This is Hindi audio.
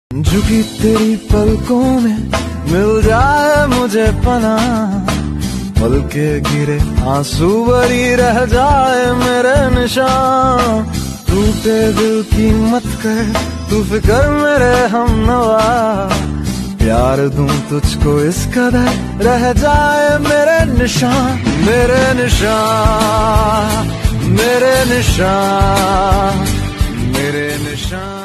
झुकी तेरी पलकों में मिल जाए मुझे पनाह, पल के गिरे आंसू भरी रह जाए मेरे निशान। टूटे दिल की मत कर तू फिक्र मेरे हमनवा, प्यार दूं तुझको इस कदर रह जाए मेरे निशान। मेरे निशान, मेरे निशान, मेरे निशान।